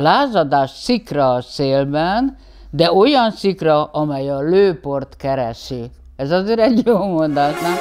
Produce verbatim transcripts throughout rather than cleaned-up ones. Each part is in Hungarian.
lázadás szikra a szélben, de olyan szikra, amely a lőport keresi. Ez azért egy jó mondat, nem?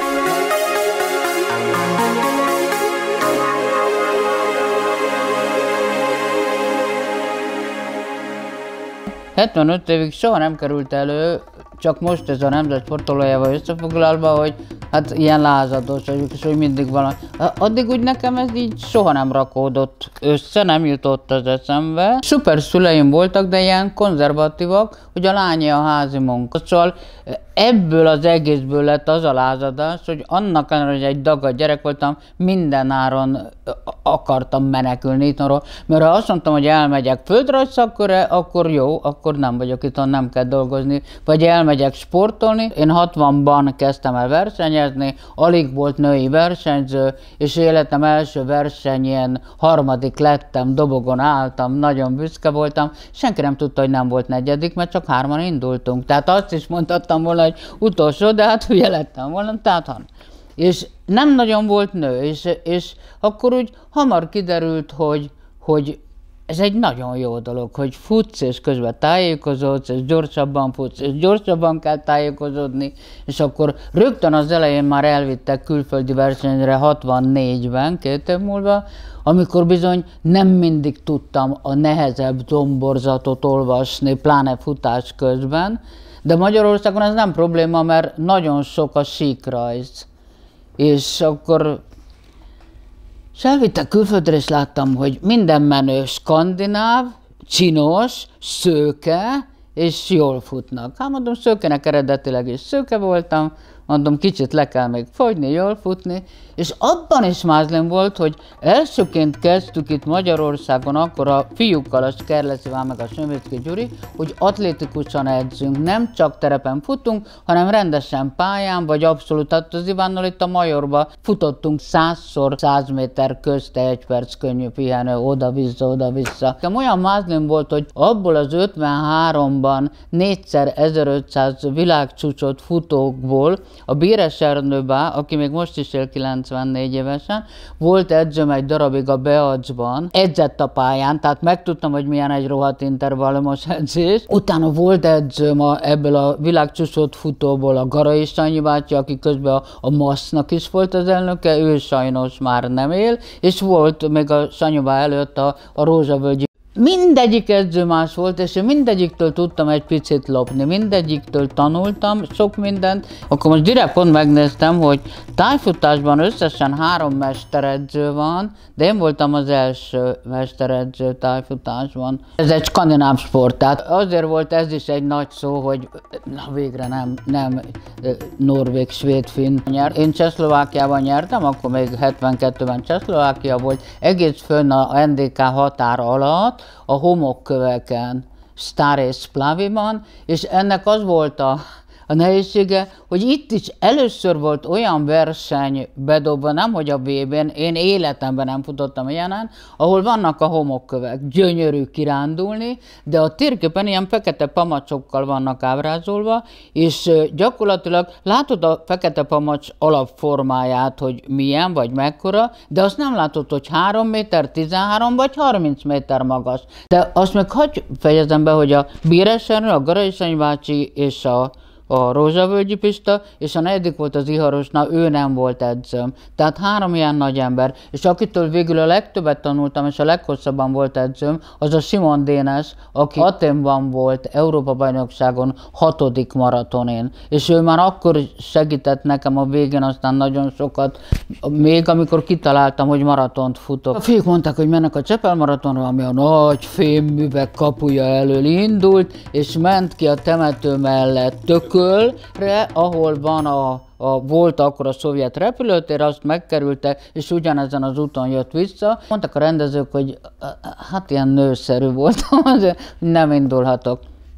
hetvenöt évig soha nem került elő, csak most ez a nemzet sportolójával összefoglalva, hogy hát ilyen lázados vagyok, és hogy mindig valami. Addig úgy nekem ez így soha nem rakódott össze, nem jutott az eszembe. Szuper szüleim voltak, de ilyen konzervatívak, hogy a lányi a házi munka. Szóval ebből az egészből lett az a lázadás, hogy annak ellenére, hogy egy dagadt gyerek voltam, mindenáron akartam menekülni itthonról, mert ha azt mondtam, hogy elmegyek földrajzszakköre, akkor jó, akkor nem vagyok itthon, nem kell dolgozni, vagy elmegyek sportolni. Én hatvanban kezdtem el versenyezni, alig volt női versenyző, és életem első versenyén harmadik lettem, dobogon álltam, nagyon büszke voltam, senki nem tudta, hogy nem volt negyedik, mert csak hárman indultunk. Tehát azt is mondhattam volna, hogy utolsó, de hát hülye lettem volna, tehát han. És nem nagyon volt nő, és, és akkor úgy hamar kiderült, hogy, hogy ez egy nagyon jó dolog, hogy futsz, és közben tájékozódsz, és gyorsabban futsz, és gyorsabban kell tájékozódni, és akkor rögtön az elején már elvittek külföldi versenyre hatvannégyben, két év múlva, amikor bizony nem mindig tudtam a nehezebb domborzatot olvasni, pláne futás közben, de Magyarországon ez nem probléma, mert nagyon sok a síkrajz. És akkor és elvittek külföldre, és láttam, hogy minden menő skandináv, csinos, szőke, és jól futnak. Hát mondom, szőkenek eredetileg is szőke voltam, mondom, kicsit le kell még fogyni, jól futni, és abban is mázlim volt, hogy elsőként kezdtük itt Magyarországon akkor a fiúkkal, a Skerlesz Iván meg a Sömöcki Gyuri, hogy atlétikusan edzünk, nem csak terepen futunk, hanem rendesen pályán, vagy abszolút, hát az Ivánnal itt a Majorba futottunk százszor száz méter közt, egy perc könnyű pihenő, oda-vissza, oda-vissza. Olyan mázlim volt, hogy abból az ötvenháromban négyszer ezerötszáz világcsúcsot futókból a Béres Ernőbá, aki még most is él kilencvennégy évesen, volt edzőm egy darabig a Beacsban, edzett a pályán, tehát megtudtam, hogy milyen egy rohadt intervallumos edzés. Utána volt edzőm a, ebből a világcsúcsot futóból a Garai Sanyi bácsi, aki közben a, a MASZ-nak is volt az elnöke, ő sajnos már nem él, és volt még a Sanyobá előtt a, a Rózsavölgyi. Mindegyik edző más volt, és én mindegyiktől tudtam egy picit lopni, mindegyiktől tanultam sok mindent. Akkor most direkt pont megnéztem, hogy tájfutásban összesen három mesteredző van, de én voltam az első mesteredző tájfutásban. Ez egy skandináv sport, tehát azért volt ez is egy nagy szó, hogy na végre nem, nem norvég, svéd, finn nyert. Én Csehszlovákiában nyertem, akkor még hetvenkettőben Csehszlovákia volt, egész fönn a en dé ká határ alatt, a homokköveken, Staré Splaviban, és ennek az volt a, a nehézsége, hogy itt is először volt olyan verseny bedobva, nem hogy a vé bén, én életemben nem futottam ilyenen, ahol vannak a homokkövek, gyönyörű kirándulni, de a térképen ilyen fekete pamacsokkal vannak ábrázolva, és gyakorlatilag látod a fekete pamacs alapformáját, hogy milyen vagy mekkora, de azt nem látod, hogy három méter, tizenhárom vagy harminc méter magas. De azt meg hagyj fejezem be, hogy a Béres Ernő, a Garai Sanyi bácsi és a a Rózsavölgyi Pista, és a negyedik volt az Iharos, na ő nem volt edzőm. Tehát három ilyen nagy ember, és akitől végül a legtöbbet tanultam, és a leghosszabban volt edzőm, az a Simon Dénes, aki Athénban volt Európa-bajnokságon hatodik maratonén. És ő már akkor segített nekem a végén, aztán nagyon sokat, még amikor kitaláltam, hogy maratont futok. A fiúk mondták, hogy mennek a Csepel maratonra, ami a nagy fémművek kapuja elől indult, és ment ki a temető mellett Tökölre, ahol van a, a, volt akkor a szovjet repülőtér, azt megkerülte, és ugyanezen az úton jött vissza. Mondtak a rendezők, hogy hát ilyen nőszerű voltam, azért nem indulhatok.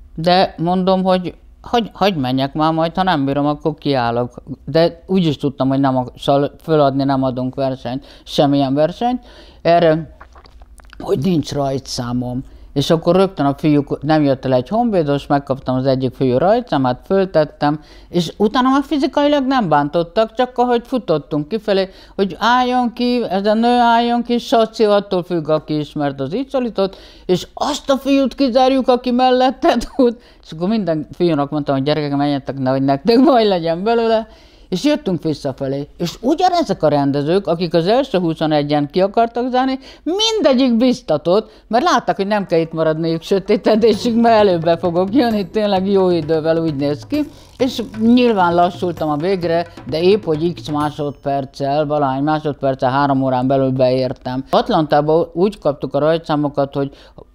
De mondom, hogy hagy, hagy menjek már, majd ha nem bírom, akkor kiállok. De úgy is tudtam, hogy nem föladni nem adunk versenyt, semmilyen versenyt. Erre, hogy nincs rajtszámom. És akkor rögtön a fiúk, nem jött el egy honvédos, megkaptam az egyik fiú rajtszámát, föltettem, és utána már fizikailag nem bántottak, csak ahogy futottunk kifelé, hogy álljon ki, ez a nő álljon ki, saci, attól függ, aki ismert az icsolitot, és azt a fiút kizárjuk, aki melletted út. És akkor minden fiúnak mondtam, hogy gyerekek, menjetek, nehogy nektek baj legyen belőle. És jöttünk visszafelé, és ugyanezek a rendezők, akik az első huszonegyen ki akartak zárni, mindegyik biztatott, mert látták, hogy nem kell itt maradniuk sötétedésig, mert előbb fogok jönni, tényleg jó idővel úgy néz ki, és nyilván lassultam a végre, de épp, hogy x másodperccel, valahány másodperccel, három órán belül beértem. Atlantában úgy kaptuk a rajtszámokat, hogy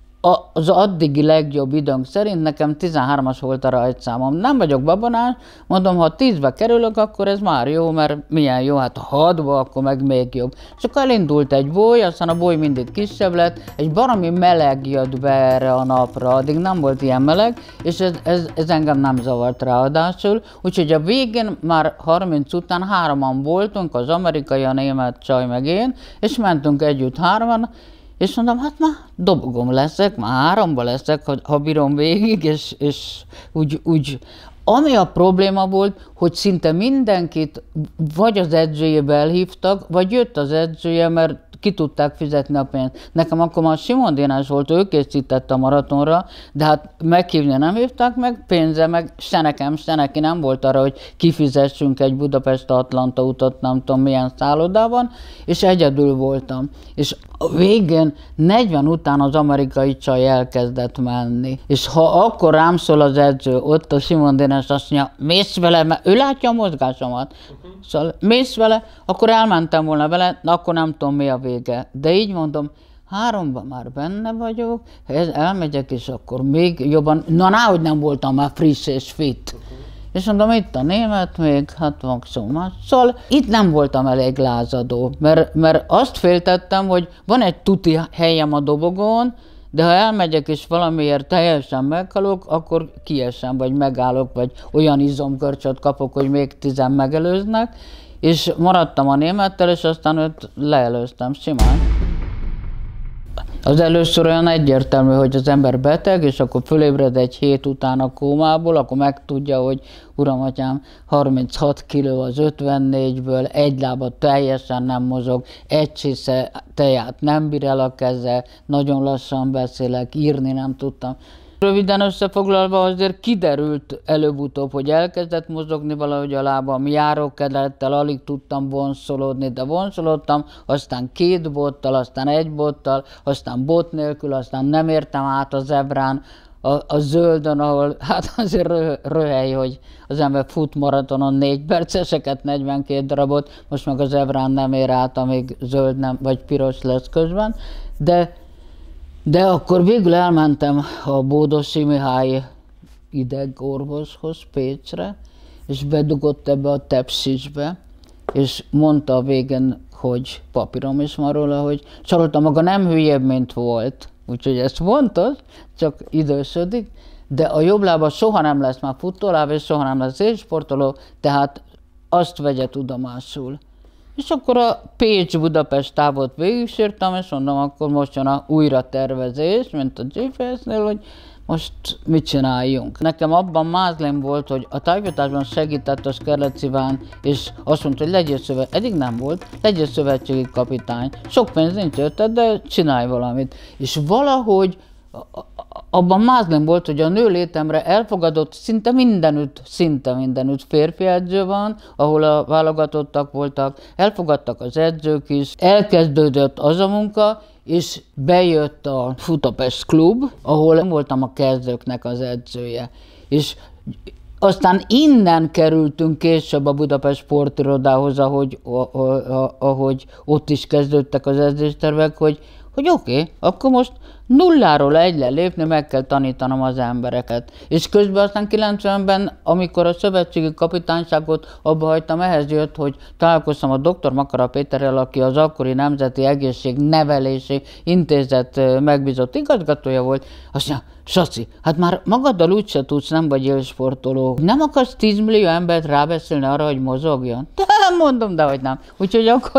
az addigi legjobb időnk szerint nekem tizenhármas volt a rajtszámom. Nem vagyok babonás, mondom, ha tízbe kerülök, akkor ez már jó, mert milyen jó, hát ha hatba, akkor meg még jobb. És akkor elindult egy boly, aztán a boly mindig kisebb lett, egy baromi meleg jött be erre a napra, addig nem volt ilyen meleg, és ez, ez, ez engem nem zavart ráadásul. Úgyhogy a végén már harminc után hároman voltunk, az amerikai, a német csaj meg én, és mentünk együtt hárman, és mondom, hát már dobogom leszek, már háromba leszek, ha, ha bírom végig, és, és úgy, úgy. Ami a probléma volt, hogy szinte mindenkit vagy az edzőjébe elhívtak, vagy jött az edzője, mert ki tudták fizetni a pénzt. Nekem akkor már Simon Dénes volt, ő készített a maratonra, de hát meghívni nem hívták meg, pénze meg se nekem, se neki nem volt arra, hogy kifizessünk egy Budapest-Atlanta utat, nem tudom milyen szállodában, és egyedül voltam. És a végén negyven után az amerikai csaj elkezdett menni. És ha akkor rám szól az edző, ott a Simon Dénes azt mondja, mész vele, mert ő látja a mozgásomat. Uh-huh. Szóval mész vele, akkor elmentem volna vele, akkor nem tudom mi a vége. De így mondom, háromban már benne vagyok, elmegyek, és akkor még jobban, na náhogy nem voltam már friss és fit. Uh-huh. És mondom, itt a német még, hát maximum más. Szóval itt nem voltam elég lázadó, mert, mert azt féltettem, hogy van egy tuti helyem a dobogón, de ha elmegyek és valamiért teljesen meghalok, akkor kiesem, vagy megállok, vagy olyan izomgörcsöt kapok, hogy még tizen megelőznek, és maradtam a némettel, és aztán őt leelőztem simán. Az először olyan egyértelmű, hogy az ember beteg, és akkor fölébred egy hét után a kómából, akkor megtudja, hogy uram, atyám, harminchat kiló az ötvennégyből, egy lába teljesen nem mozog, egy csésze teját nem bír el a keze, nagyon lassan beszélek, írni nem tudtam. Röviden összefoglalva azért kiderült előbb-utóbb, hogy elkezdett mozogni valahogy a lábam, járókedettel, alig tudtam vonszolódni, de vonszolódtam, aztán két bottal, aztán egy bottal, aztán bot nélkül, aztán nem értem át a zebrán, a, a zöldön, ahol hát azért rö, röhely, hogy az ember fut maratonon négy perceseket, negyvenkét darabot, most meg a zebrán nem ér át, amíg zöld nem, vagy piros lesz közben, de De akkor végül elmentem a Bódossi Mihály idegorvoshoz Pécsre, és bedugott ebbe a tepsisbe, és mondta a végén, hogy papírom is van róla, hogy Sarolta maga nem hülyebb, mint volt. Úgyhogy ezt mondta, csak idősödik, de a jobb lába soha nem lesz már futóláb, és soha nem lesz élsportoló, tehát azt vegye tudomásul. És akkor a Pécs-Budapest távot végigsírtam, és mondom, akkor most jön a újratervezés, mint a gé pé es-nél, hogy most mit csináljunk. Nekem abban mázlém volt, hogy a tájfutásban segített a Skerlec Iván, és azt mondta, hogy legyél szövetségi, eddig nem volt, legyél szövetségi kapitány. Sok pénz nincs érted, de csinálj valamit. És valahogy abban mázlém volt, hogy a nőlétemre elfogadott szinte mindenütt, szinte mindenütt férfi edző van, ahol a válogatottak voltak, elfogadtak az edzők is, elkezdődött az a munka, és bejött a Futapest klub, ahol voltam a kezdőknek az edzője. És aztán innen kerültünk később a Budapest sportirodához, ahogy, ahogy ott is kezdődtek az edzéstervek, hogy, hogy oké, okay, akkor most nulláról egyre lépni, meg kell tanítanom az embereket. És közben aztán kilencvenben, amikor a szövetségi kapitányságot abba hagytam, ehhez jött, hogy találkoztam a doktor Makara Péterrel, aki az akkori Nemzeti Egészségnevelési Intézet megbízott igazgatója volt. Azt mondja, Saci, hát már magaddal úgyse tudsz, nem vagy élsportoló. Nem akarsz tíz millió embert rábeszélni arra, hogy mozogjon? De mondom, de hogy nem. Úgyhogy akkor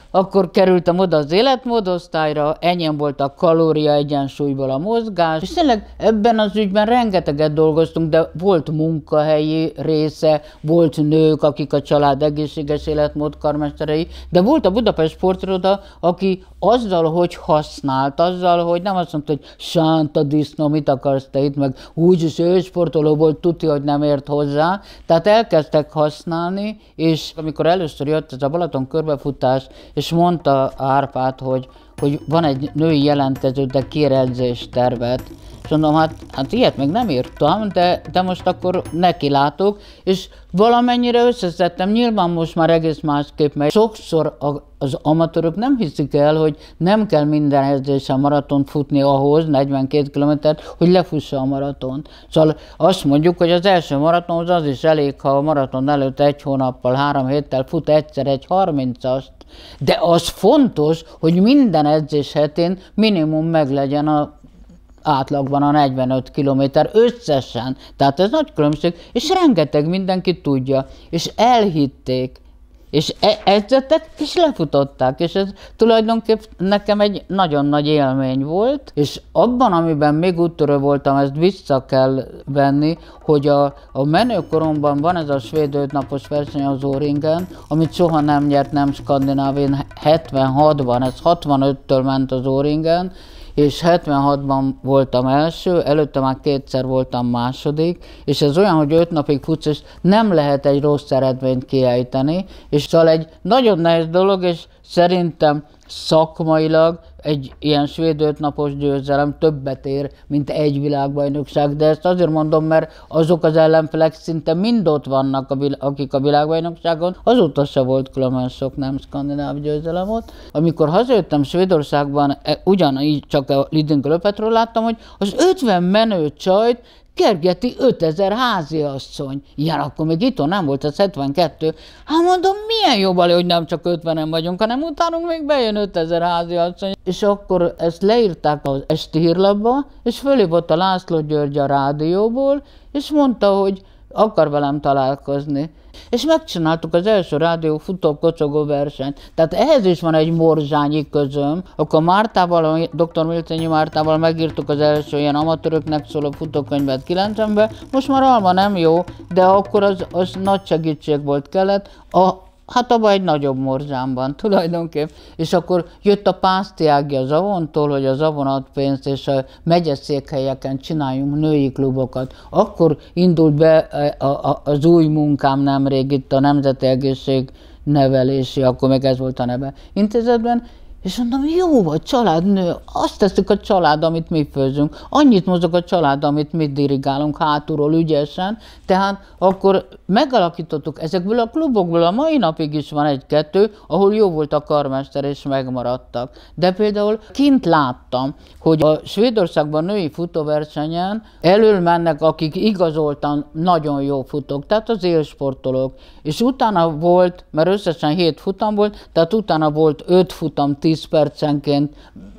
akkor kerültem oda az életmódosztályra, ennyien volt a kalória egyensúlyból a mozgás, és tényleg ebben az ügyben rengeteget dolgoztunk, de volt munkahelyi része, volt nők, akik a család egészséges életmód karmesterei, de volt a Budapest Sportiroda, aki azzal, hogy használt, azzal, hogy nem azt mondta, hogy sánta disznó, mit akarsz te itt, meg úgyis ő sportoló volt, tudja, hogy nem ért hozzá. Tehát elkezdtek használni, és amikor először jött ez a Balaton körbefutás, és mondta Árpád, hogy, hogy van egy női jelentkező, de kér edzéstervet. És mondom, hát, hát ilyet még nem írtam, de, de most akkor nekilátok, és valamennyire összeszedtem, nyilván most már egész másképp, mert sokszor a, az amatőrök nem hiszik el, hogy nem kell minden edzésen maratont futni ahhoz, negyvenkét kilométert, hogy lefussa a maratont. Szóval azt mondjuk, hogy az első maratonhoz az is elég, ha a maraton előtt egy hónappal, három héttel fut egyszer egy harmincast, de az fontos, hogy minden edzés hetén minimum meglegyen a átlagban a negyvenöt kilométer összesen. Tehát ez nagy különbség, és rengeteg mindenki tudja, és elhitték, és e- edzettek, és lefutották, és ez tulajdonképpen nekem egy nagyon nagy élmény volt, és abban, amiben még úttörő voltam, ezt vissza kell venni, hogy a, a menőkoromban van ez a svéd ötnapos verseny az Åringen, amit soha nem nyert, nem Skandinávén, hetvenhatban, ez hatvanöttől ment az Åringen, és hetvenhatban voltam első, előtte már kétszer voltam második, és ez olyan, hogy öt napig futsz, és nem lehet egy rossz eredményt kiejteni, és szóval egy nagyon nehéz dolog, és szerintem szakmailag egy ilyen svéd ötnapos győzelem többet ér, mint egy világbajnokság, de ezt azért mondom, mert azok az ellenfelek szinte mind ott vannak, a vil- akik a világbajnokságon, azóta se volt különben sok nem skandináv győzelem ott. Amikor hazajöttem Svédországban, ugyanígy csak a Lidingö löpetről láttam, hogy az ötven menő csajt kergeti ötezer háziasszony. Ilyen akkor még itthon nem volt, ez hetvenkettő. Hát mondom, milyen jó bali, hogy nem csak ötvenen vagyunk, hanem utánunk még bejön ötezer háziasszony. És akkor ezt leírták az esti hírlapba, és fölhívott a László György a rádióból, és mondta, hogy akar velem találkozni. És megcsináltuk az első rádió futó-kocogó versenyt. Tehát ehhez is van egy morzsányi közöm. Akkor Mártával, dr. Milcényi Mártával megírtuk az első ilyen amatőröknek szóló futókönyvet kilencvenben. Most már alma nem jó, de akkor az, az nagy segítség volt kellett. A, hát abban egy nagyobb morzsámban tulajdonképp. És akkor jött a Pászti Ági a Zavontól, hogy a Zavon ad pénzt, és a megyeszékhelyeken csináljunk női klubokat. Akkor indult be a, a, az új munkám nemrég itt a Nemzeti Egészségnevelési, akkor még ez volt a neve, intézetben, és mondom, jó vagy, családnő, azt teszik a család, amit mi főzünk, annyit mozog a család, amit mi dirigálunk hátulról ügyesen, tehát akkor megalakítottuk ezekből a klubokból, a mai napig is van egy-kettő, ahol jó volt a karmester és megmaradtak. De például kint láttam, hogy a Svédországban női futóversenyen elől mennek, akik igazoltan nagyon jó futók, tehát az élsportolók, és utána volt, mert összesen hét futam volt, tehát utána volt öt futam tíz percenként,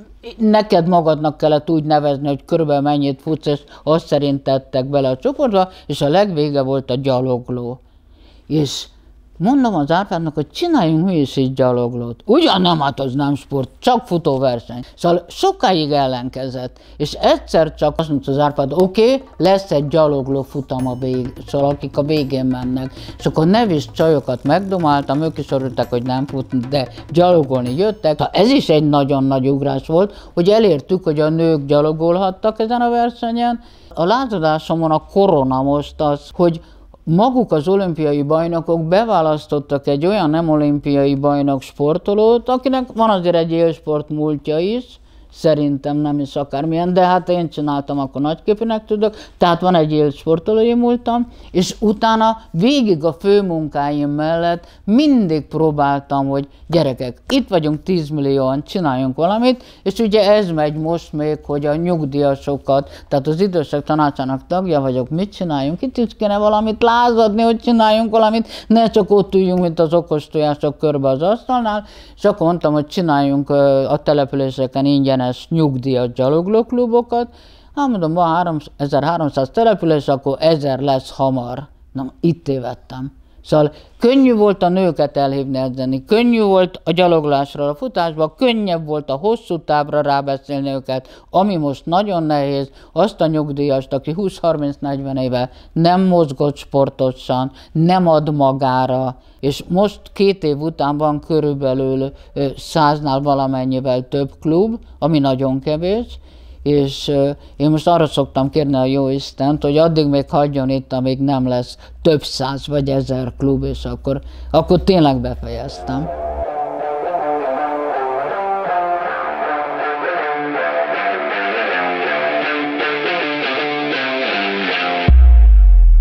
neked magadnak kellett úgy nevezni, hogy körülbelül mennyit futsz, és azt szerint tettek bele a csoportba, és a legvége volt a gyalogló. És mondom az Árpádnak, hogy csináljunk mi is így gyaloglót. Ugyan nem, hát az nem sport, csak futóverseny. Szóval sokáig ellenkezett, és egyszer csak azt mondta az Árpád, oké, okay, lesz egy gyalogló futam a vég, szóval akik a végén mennek. És akkor nevis csajokat megdomáltam, ők is örültek, hogy nem futni, de gyalogolni jöttek. Ha ez is egy nagyon nagy ugrás volt, hogy elértük, hogy a nők gyalogolhattak ezen a versenyen. A lázadásomon a korona most az, hogy maguk az olimpiai bajnokok beválasztottak egy olyan nem olimpiai bajnok sportolót, akinek van azért egy élsport múltja is, szerintem nem is akármilyen, de hát én csináltam, akkor nagyképűnek tudok, tehát van egy élsportolói múltam, és utána végig a főmunkáim mellett mindig próbáltam, hogy gyerekek, itt vagyunk tíz millióan, csináljunk valamit, és ugye ez megy most még, hogy a nyugdíjasokat, tehát az idősek tanácsának tagja vagyok, mit csináljunk, itt is kéne valamit lázadni, hogy csináljunk valamit, ne csak ott üljünk, mint az okos tojások körbe az asztalnál, és akkor mondtam, hogy csináljunk a településeken ingyenes nyugdíjas gyaloglóklubokat. Hát mondom, van ezerháromszáz település, akkor ezer lesz hamar. Na, itt tévedtem. Szóval könnyű volt a nőket elhívni edzeni, könnyű volt a gyaloglásra, a futásba, könnyebb volt a hosszú távra rábeszélni őket, ami most nagyon nehéz, azt a nyugdíjast, aki húsz-harminc-negyven éve nem mozgott sportosan, nem ad magára, és most két év után van körülbelül száznál valamennyivel több klub, ami nagyon kevés, és én most arra szoktam kérni a Jóistent, hogy addig még hagyjon itt, amíg nem lesz több száz vagy ezer klub, és akkor, akkor tényleg befejeztem.